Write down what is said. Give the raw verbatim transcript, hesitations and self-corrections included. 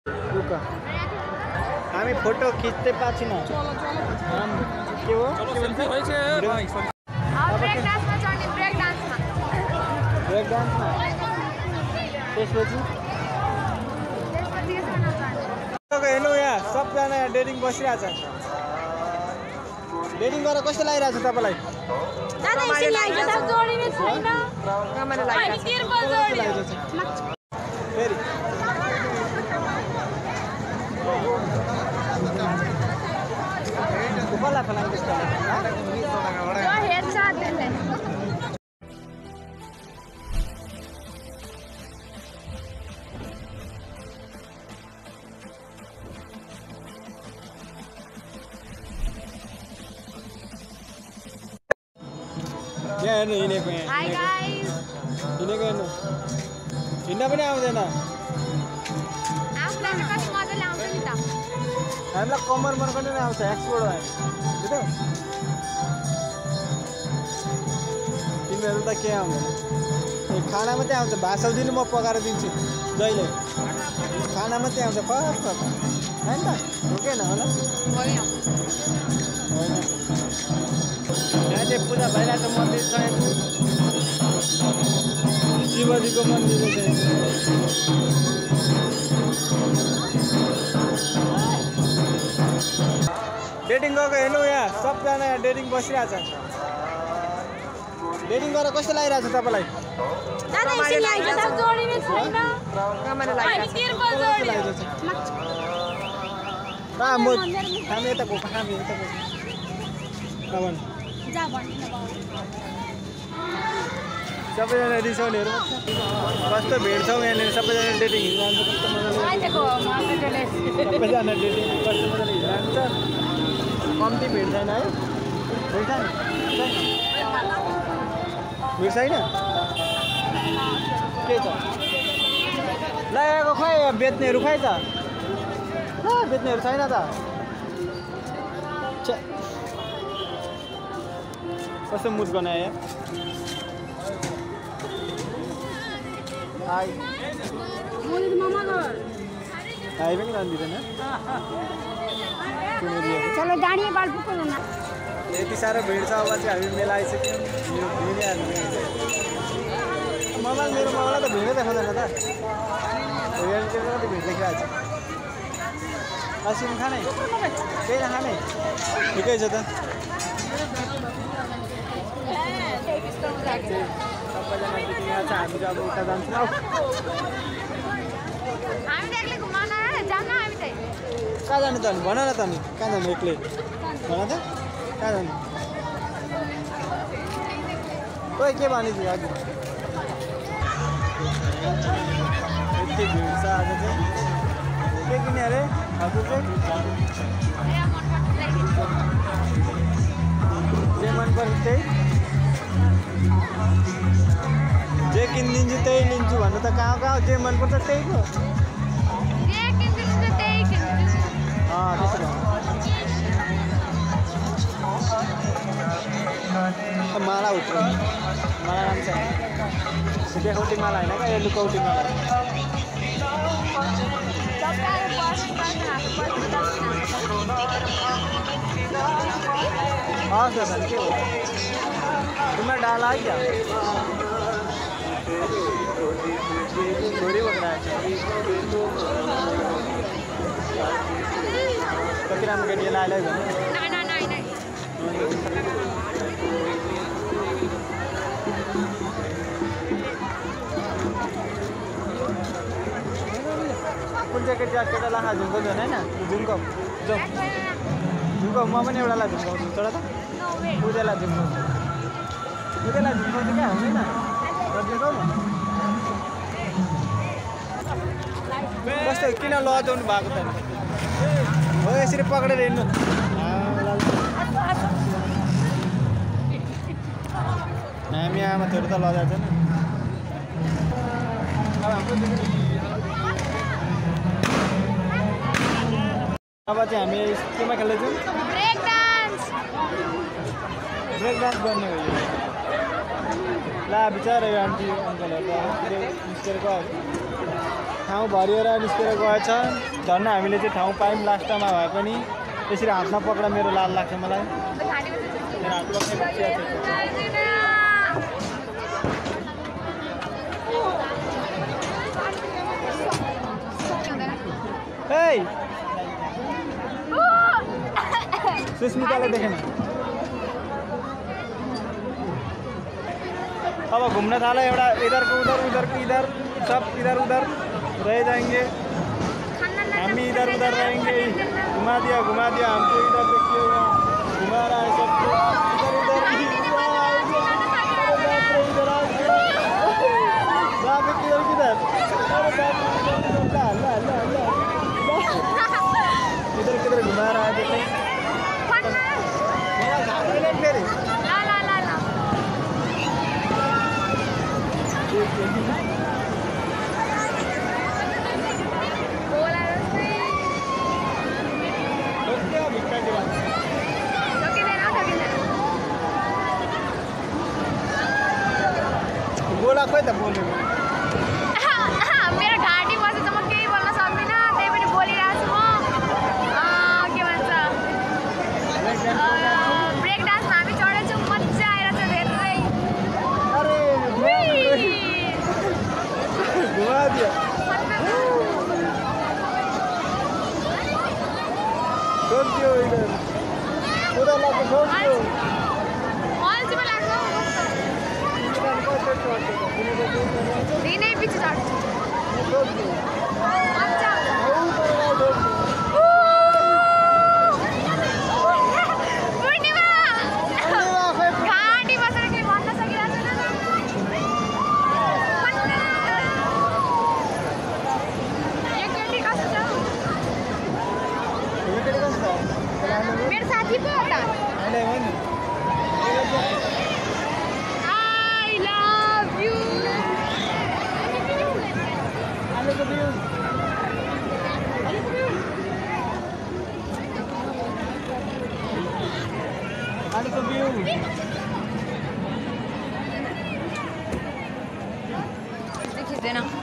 रुका हामी फोटो खिच्दै पाछिन के हो ब्रेक डान्समा चढ्ने ब्रेक डान्समा ब्रेक डान्समा त्यसपछि हेर्नु यहाँ सबजना यहाँ डेटिङ बसिरहेछ डेटिङ गरेर कस्तो लागिरहेछ तपाईँलाई फेरि कसलाई फलाएको त्यस्तो यहाँ हेर्नु हिँडेको यहाँ हिँडेको हेर्नु हिँड्न पनि आउँदैन हामीलाई कम्मर मर्कने नै आउँछ एक्सपोर्ट भयो बुझ्यौ तिमीहरू त के आउँदैन ए खाना मात्रै आउँछ भात सब्जी नि म पकाएर दिन्छु जहिले खाना मात्रै आउँछ फर्स्ट होइन त रोकेन होला होइन यहाँ चाहिँ पूजा भइरहेको छ मन्दिर छ शिवजीको मन्दिर छ डेटिङ गएको हेर्नु यहाँ सबजना यहाँ डेटिङ बसिरहेछ डेटिङ गरेर कस्तो लागिरहेछ तपाईँलाई हामी यता गएको हामी यता गएको सबैजना रिसाउनेहरू कस्तो भेट्छौँ यहाँनिर सबैजना डेटिङ हिँड्नु कस्तो मजाले सबैजना डेटिङ कस्तो मजाले हिँड्नु कम्ती भिड छैन है भिड छैन भिड छैन के छ लागेको खै बेच्नेहरू खै त बेच्नेहरू छैन त कस्तो मुड गनायो आइ आइ पनि जान्दिँदैन चलो गाडी बाल पुग्नु न यति साह्रो भिड छ अब चाहिँ हामी मेला आइसक्यौँ भिडिहाल्नु ममा मेरो मामालाई त भिडै देखाउँदैन त रियालिटीमा त भिड देखिरहेको छ असिम खाने केही नखाने ठिकै छ त सबैजना यहाँ छ हामी चाहिँ अब उता जान्छौँ कहाँ जानु त अनि भन न त अनि कहाँ जानु एक्लै भन त कहाँ जानु खोइ के भनेको थियो हजुर यति भिड छ आज चाहिँ के किने अरे हजुर चाहिँ जे मन पर्छ त्यही जे किनिदिन्छु त्यही लिन्छु भन्नु त कहाँ कहाँ जे मनपर्छ त्यही हो माला उठ्यो माला नाम छ देखौटी माला होइन क्या यो लुकौटी माला हस् त के हो तिमीलाई डाला है क्या छोडी बोक्राएको छ कति राम्रो केटी लाइलाई भन्नु कुन चाहिँ केटी केटा लाखा झुम्काउँछ होइन झुम्काउ जाउँ झुम्काउ म पनि एउटालाई झुम्काउँछु छोडा त पूजालाई झुम्काउँछु पूजालाई झुम्काउँछु क्या हुँदैन झुम्काउ न कस्तो किन लजाउनु भएको त हो यसरी पक्रेर हिँड्नु हामी आमा छोरी त लजाएको छैन अब चाहिँ हामी केमा खेल्दैछौँ ब्रेक डान्स ब्रेक डान्स गर्ने हो ला बिचारा यो आन्टी अङ्कलहरू त निस्केर गयो ठाउँ भरिएर निस्केर गएछ। झन् हामीले चाहिँ ठाउँ पायौँ लास्टमा भए पनि। यसरी हातमा पक्रा मेरो लाल लाग्छ मलाई। मेरो हात पक्रेर ए सुस्मिताले देखेन। अब घूमने थाला एउटा इधर को उधर उधर को इधर सब इधर उधर रह जाएंगे। हम इधर उधर रहेंगे। घुमा दिया घुमा दिया हमको इधर देखिए यहाँ घुमा रहा है सबको इधर उधर किधर किधर इधर किधर घुमा रहा है देखो। ला ला ला ला बोला रस्ते क्या भिक्का के बाद लोके देना लोके देना बोला खोइ त बोल्नु मेरो घाँटी बसेछ म केही बोल्न सक्दिनँ त्यही पनि बोलिरहेको छु म के भन्छ ब्रेक डान्समा हामी चढेछौँ मजा आइरहेछ धेरै अरे घुमा दियो छोड दियो इधर उधर लाग्यो छोड दियो अल्छी पो लाग्छ दिनै पछि चढ्छु छोड दियो मजा आउँछ पूर्णिमा घाँटी बसेर केही भन्न सकिरहेको छैन यो केटी कस्तो छ मेरो साथी पो हो त अहिले हो नि I love you. आलेको दियो आलेको बिउ खिच्दैन